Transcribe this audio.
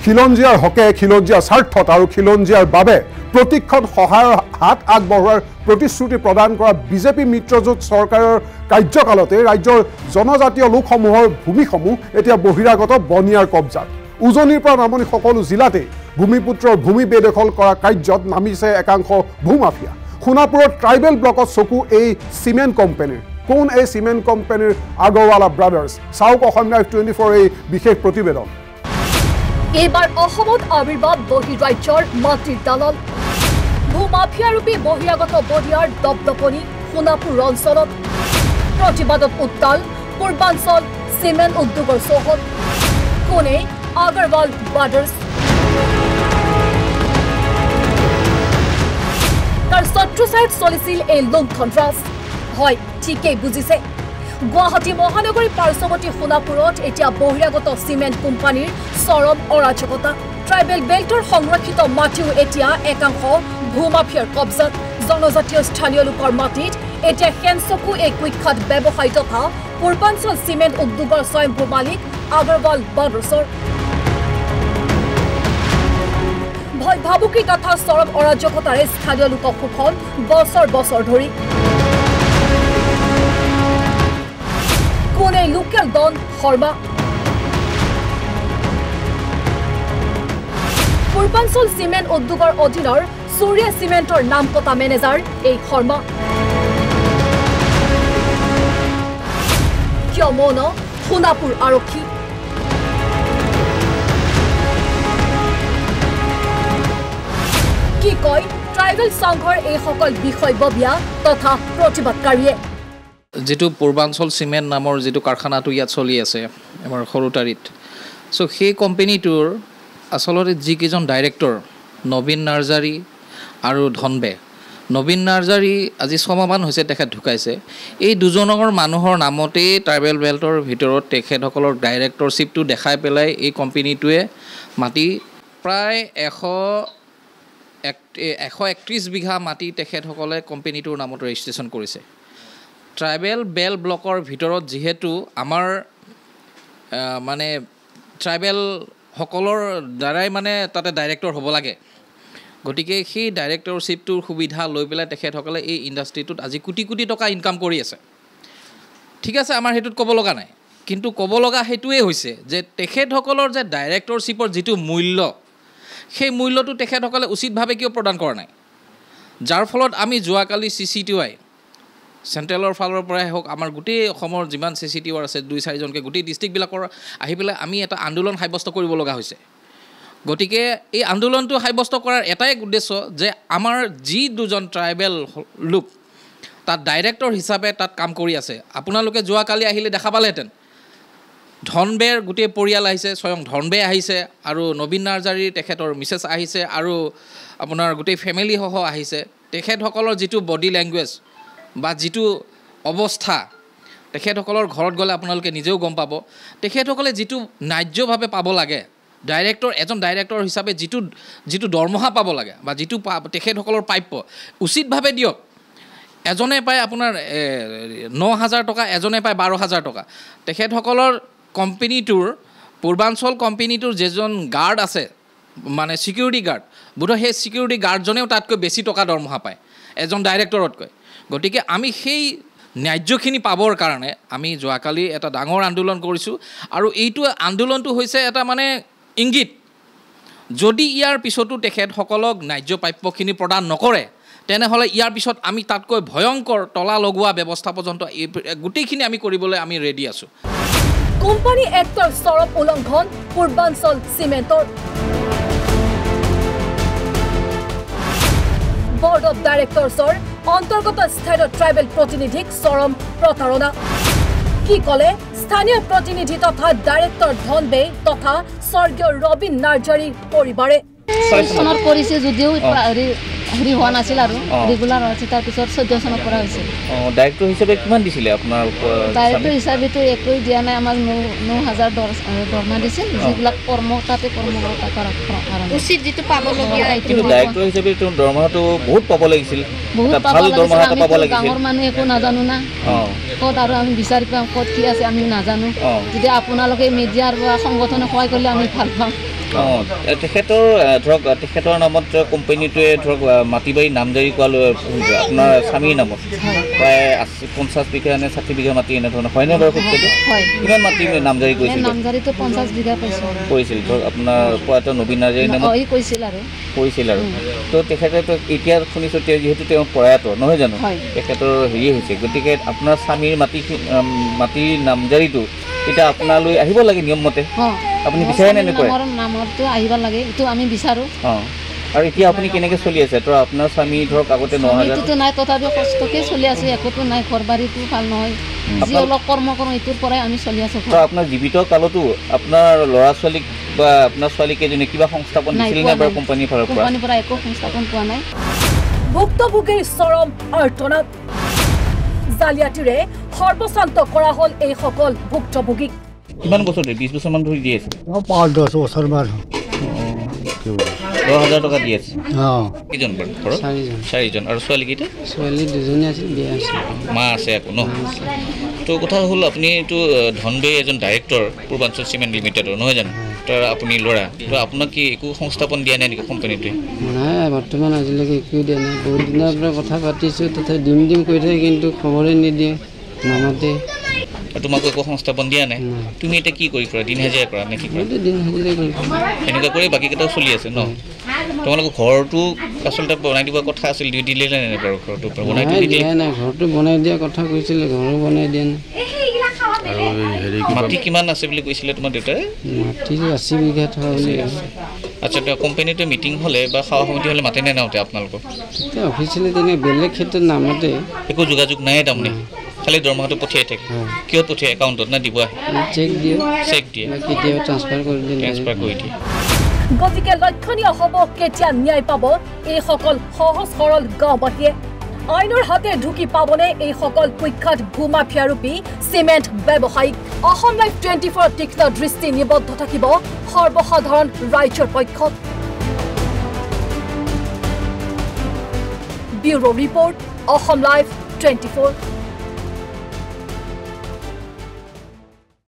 খিলঞ্জীয়াৰ হকে খিলঞ্জীয়াৰ স্বাৰ্থত আৰু খিলঞ্জীয়াৰ বাবে প্ৰতিক্ষণ সহায়ৰ হাত আগবঢ়োৱাৰ প্ৰতিশ্ৰুতি প্ৰদান কৰা বিজেপি মিত্ৰজোঁট চৰকাৰৰ কাৰ্যকালতে ৰাজ্যৰ জনজাতীয় লোকসমূহৰ ভূমিসমূহ এতিয়া বহিৰাগত বনিয়াৰ কব্জাত উজনিৰ পৰা নামনি সকলো জিলাতে ভূমিপুত্ৰৰ ভূমি বেদখল কৰা কাৰ্যত নামিছে একাংশ ভূমাফিয়া সোণাপুৰৰ ট্ৰাইবেল ব্লকত চকু এই চিমেণ্ট কোম্পানীৰ কোন এই চিমেণ্ট কোম্পানীৰ আগৰৱালা ব্ৰাদাৰ্ছ চাওক অসম লাইভ 24 এই বিশেষ প্ৰতিবেদন এইবাৰ অসমত আবিৰ্ভাৱ বহিৰাজ্যৰ মাটিৰ দালাল ভূমাফিয়াৰূপী বহিৰাগত বনিয়াৰ দপদপনি সোণাপুৰ অঞ্চলত প্ৰতিবাদত উত্তাল পূৰ্বাঞ্চল চিমেণ্ট উদ্যোগৰ চৌহদ কোনে আগৰৱাল ব্ৰাদাৰ্ছ তাৰ ছত্ৰছায়াত চলিছিল এই লুণ্ঠন-ৰাজ হয় ঠিকেই বুজিছে গুৱাহাটী মহানগৰী পাৰ্শ্বৱৰ্তী সোণাপুৰত এতিয়া বহিৰাগত চিমেণ্ট কোম্পানীৰ চৰম অৰাজকতা ট্ৰাইবেল বেল্টৰ সংৰক্ষিত মাটিও এতিয়া একাংশ ভূমাফিয়াৰ কব্জাত জনজাতীয় স্থানীয় লোকৰ মাটিত এতিয়া হেনচকু এই কুখ্যাত ব্যৱসায়ী তথা পূৰ্বাঞ্চল চিমেণ্ট উদ্যোগৰ স্বয়ংভূ মালিক আগৰৱাল ব্ৰাদাৰ্ছৰ ভয় ভাবুকি তথা চৰম অৰাজকতাৰে স্থানীয় লোকক শোষণ বছৰ বছৰ ধৰি কোনে লোকেল ডন শৰ্মা পূৰ্বাঞ্চল চিমেণ্ট উদ্যোগৰ অধীনৰ সূৰ্য চিমেণ্টৰ নাম কটা মেনেজাৰ এই শৰ্মা কিয় মৌন সোণাপুৰ আৰক্ষী কি কয় ট্ৰাইবেল সংঘৰ এই সকল বিষয়ববীয়া তথা প্ৰতিবাদকাৰীয়ে যেটো পূৰ্বাঞ্চল চিমেণ্ট নামৰ যেটো কাৰখানাটো ইয়াত চলি আছে আমাৰ সৰুতাৰিত সো সেই কোম্পানীটোৰ আসলতে যিকেইজন ডাইৰেক্টৰ নবীন নাৰ্জাৰী আৰু ধনবে নবীন নাৰ্জাৰী আজি 6 মাহমান হৈছে তেখেত ঢুকাইছে এই দুজনৰ মানুহৰ নামতে ট্ৰাইবেল বেল্টৰ ভিতৰত তেখেতসকলৰ ডাইৰেক্টৰশ্বিপটো দেখাই পেলাই এই কোম্পানীটোৱে মাটি প্ৰায় 131 বিঘা মাটি তেখেতসকলে কোম্পানীটোৰ নামত ৰেজিষ্ট্ৰেশ্যন কৰিছে ট্ৰাইবেল বেল ব্লকৰ ভিতৰত যেহেতু আমাৰ মানে ট্ৰাইবেল সকলৰ দ্বাৰাই মানে তাতে ডাইৰেক্টৰ হ'ব লাগে গতিকে সেই ডাইৰেক্টৰশ্বিপটোৰ সুবিধা লৈ পেলাই তেখেতসকলে এই ইণ্ডাষ্ট্ৰিটোত আজি কোটি কোটি টকা ইনকাম কৰি আছে ঠিক আছে আমাৰ হেতুত ক'ব লগা নাই কিন্তু ক'ব লগা হেতুৱে হৈছে যে তেখেতসকলৰ যে ডাইৰেক্টৰশ্বিপৰ যিটো মূল্য সেই মূল্যটো তেখেতসকলে উচিতভাৱে কিয় প্ৰদান কৰা নাই যাৰ ফলত আমি যোৱাকালি CCTY চেণ্ট্ৰেলৰ ফালৰ পৰাই হওক আমাৰ গোটেই অসমৰ যিমান CCTY আছে 2-4 জনকে গোটেই ডিষ্ট্ৰিক্টবিলাকৰ আহি পেলাই আমি এটা আন্দোলন সাব্যস্ত কৰিব লগা হৈছে গতিকে এই আন্দোলনটো সাব্যস্ত কৰাৰ এটাই উদ্দেশ্য যে আমাৰ যি দুজন ট্ৰাইবেল লোক তাত ডাইৰেক্টৰ হিচাপে তাত কাম কৰি আছে আপোনালোকে যোৱাকালি আহিলে দেখা পালেহেঁতেন ধনবেৰ গোটেই পৰিয়াল আহিছে স্বয়ং ধনবে আহিছে আৰু নবীন নাৰ্জাৰীৰ তেখেতৰ মিছেছ আহিছে আৰু আপোনাৰ গোটেই ফেমিলি সহ আহিছে তেখেতসকলৰ যিটো বডি লেংগুৱেজ বা যিটো অৱস্থা তেখেতসকলৰ ঘৰত গ'লে আপোনালোকে নিজেও গম পাব তেখেতসকলে যিটো ন্যায্যভাৱে পাব লাগে ডাইৰেক্টৰ এজন ডাইৰেক্টৰ হিচাপে যিটো দৰমহা পাব লাগে বা যিটো তেখেতসকলৰ প্ৰাপ্য উচিতভাৱে দিয়ক এজনে পায় আপোনাৰ 9,000 টকা এজনে পায় 12,000 টকা তেখেতসকলৰ কোম্পানীটোৰ পূৰ্বাঞ্চল কোম্পানীটোৰ যেজন গাৰ্ড আছে মানে সিকিউৰিটি গাৰ্ড বোধহয় সেই সিকিউৰিটি গাৰ্ডজনেও তাতকৈ বেছি টকা দৰমহা পায় এজন ডাইৰেক্টৰতকৈ গতিকে আমি সেই ন্যায্যখিনি পাবৰ কাৰণে আমি যোৱাকালি এটা ডাঙৰ আন্দোলন কৰিছোঁ আৰু এইটো আন্দোলনটো হৈছে এটা মানে ইংগিত যদি ইয়াৰ পিছতো তেখেতসকলক ন্যায্য প্ৰাপ্যখিনি প্ৰদান নকৰে তেনেহ'লে ইয়াৰ পিছত আমি তাতকৈ ভয়ংকৰ তলা লগোৱা ব্যৱস্থা পৰ্যন্ত গোটেইখিনি আমি কৰিবলৈ আমি ৰেডি আছোঁ কোম্পানী এক্টৰ চৰম উলংঘন পূৰ্বাঞ্চল চিমেণ্টৰ বৰ্ড অফ ডাইৰেক্টৰ্ছৰ অন্তৰ্গত স্থানীয় ট্ৰাইবেল প্ৰতিনিধিক চৰম প্ৰতাৰণা কি ক'লে স্থানীয় প্ৰতিনিধি তথা ডাইৰেক্টৰ ধনবে তথা স্বৰ্গীয় ৰবীন নাৰ্জাৰীৰ পৰিবাৰে চনৰ কৰিছে যদিও হেৰি হোৱা নাছিল আৰু ৰেগুলাৰ হৈছে তাৰপিছত 14 চনৰ পৰা হৈছে ডাইৰেক্টৰ হিচাপে কিমান দিছিলে আপোনাৰ ডাইৰেক্টৰ হিচাপেতো একোৱেই দিয়া নাই আমাক 9,000 দৰমহা দিছিল যিবিলাক তাতে কৰ্মকৰ্তা কৰাৰ কাৰণে উচিত যিটো পাবলগীয়া কিন্তু ডাইৰেক্টৰ হিচাপে দৰমহাটো বহুত পাব লাগিছিল ভাল দৰমহা পাব লাগিছিল ডাঙৰ মানুহ একো নাজানো না ক'ত আৰু আমি বিচাৰি পাম ক'ত কি আছে আমি নাজানো যদি আপোনালোকে মিডিয়াৰ বা সংগঠনে সহায় কৰিলে আমি ভাল পাম তেখেতৰ ধৰক তেখেতৰ নামত কোম্পানীটোৱে ধৰক মাটি বাৰী নামজাৰি কৰা আপোনাৰ স্বামীৰ নামত প্ৰায় 50 বিঘা নে 60 বিঘা মাটি এনেধৰণৰ হয়নে বাৰু সত্যটো কিমান মাটি নামজাৰি কৰিছিল নামজাৰিটো 50 বিঘা কৰিছিল ধৰক আপোনাৰ প্ৰয়াত নবীন নাৰ্জীৰ নামত কৰিছিল আৰু তো তেখেতেতো এতিয়া শুনিছোঁ যিহেতু তেওঁ প্ৰয়াত নহয় জানো তেখেতৰ হেৰি হৈছে গতিকে আপোনাৰ স্বামীৰ মাটিৰ নামজাৰিটো এতিয়া আপোনালৈ আহিব লাগে নিয়মমতে আপুনি বিচাৰে নে নকৰে নামতো আহিব লাগে এইটো আমি বিচাৰোঁ আৰু এতিয়া আপুনি কেনেকৈ চলি আছে তো আপোনাৰ স্বামী ধৰক আগতে 9000 নাই তথাপিও কষ্টকৈ চলি আছে একোতো নাই ঘৰ বাৰীটো ভাল নহয় যি অলপ কৰ্ম কৰোঁ এইটোৰ পৰাই আমি চলি আছোঁ তো আপোনাৰ জীৱিত কালতো আপোনাৰ ল'ৰা ছোৱালীক বা আপোনাৰ ছোৱালীকেইজনী কিবা সংস্থাপন দিছিল নে বাৰু কোম্পানীৰ পৰা একো সংস্থাপন পোৱা নাই ভুক্তভোগীৰ চৰম আৰ্তনাদ জালিয়াতিৰে সৰ্বশান্ত কৰা হ'ল এইসকল ভুক্তভোগীক কিমান বছৰ 20 বছৰমান ধৰি দি আছে 5-10 বছৰমান 10,000 টকা দি আছে কেইজন বাৰু ঘৰত 4জন আৰু ছোৱালীকেইটা ছোৱালী 2জনী আছিল বিয়া আছিল মা আছে আকৌ ন তো কথা হ'ল আপুনিতো ধনবে এজন ডাইৰেক্টৰ পূৰ্বাঞ্চল চিমেণ্ট লিমিটেডৰ নহয় জানো তাৰ আপুনি ল'ৰা তো আপোনাক কি একো সংস্থাপন দিয়া নাই নেকি কোম্পানীটোৱে নাই বৰ্তমান আজিলৈকে একো দিয়া নাই বহুত দিনৰ পৰা কথা পাতিছোঁ তথাপি দিম কৰি থাকে কিন্তু খবৰেই নিদিয়ে নামাতে তোমাকো একো সংস্থাপন দিয়া নাই তুমি এতিয়া কি কৰি কৰা দিন হাজিৰা কৰা নে কি কৰা দিন হাজিৰা কৰি এনেকুৱা কৰি বাকীকেইটাও চলি আছে ন তোমালোকৰ ঘৰটো আচলতে বনাই দিব কথা আছিল দিলে নে নাই বাৰু ঘৰটো বনাই দিয়া নাই ঘৰটো বনাই দিয়া কথা কৈছিলে ঘৰো বনাই দিয়া নাই আৰু হেৰি মাটি কিমান আছে বুলি কৈছিলে তোমাৰ দেউতাই মাটি 80 বিঘা থকা বুলি আচ্ছা কোম্পানীটোৱে মিটিং হ'লে বা খাৱা সমিতি হ'লে মাতে নে নাওতে আপোনালোকক এতিয়া অফিচিয়েলি তেনে বেলেগ ক্ষেত্ৰত নামাতে একো যোগাযোগ নাই তাৰমানে খালি দৰমহাটো পঠিয়াই থাকে কিয় পঠিয়াই একাউণ্টত না দিব আহে চেক দিয়ে কেতিয়াবা ট্ৰান্সফাৰ কৰি দিয়ে গতিকে লক্ষণীয় হ'ব কেতিয়া ন্যায় পাব এইসকল সহজ সৰল গাঁওবাসীয়ে আইনৰ হাতে ঢুকি পাবনে এইসকল কুখ্যাত ভূমাফিয়াৰূপী চিমেণ্ট ব্যৱসায়িক অসম লাইভ 24 তীক্ষ্ণ দৃষ্টি নিবদ্ধ থাকিব সৰ্বসাধাৰণ ৰাইজৰ পক্ষত ব্যুৰো ৰিপৰ্ট অসম লাইভ 24